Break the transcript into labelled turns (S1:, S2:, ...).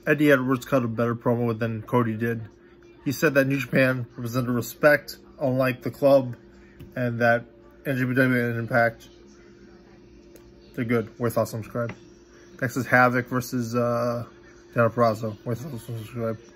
S1: Eddie Edwards cut a better promo than Cody did. He said that New Japan represented respect, unlike the club, and that NJPW and Impact, they're good. Worth also subscribe. Next is Havok versus Daniel Peraza. Worth also subscribe.